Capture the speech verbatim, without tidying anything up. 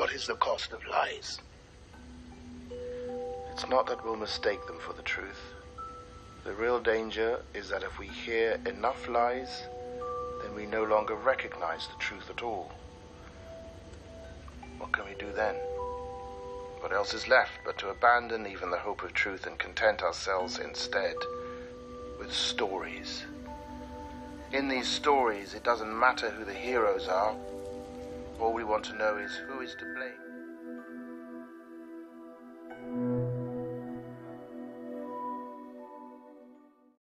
What is the cost of lies? It's not that we'll mistake them for the truth. The real danger is that if we hear enough lies, then we no longer recognize the truth at all. What can we do then? What else is left but to abandon even the hope of truth and content ourselves instead with stories? In these stories, it doesn't matter who the heroes are. All we want to know is who is to blame.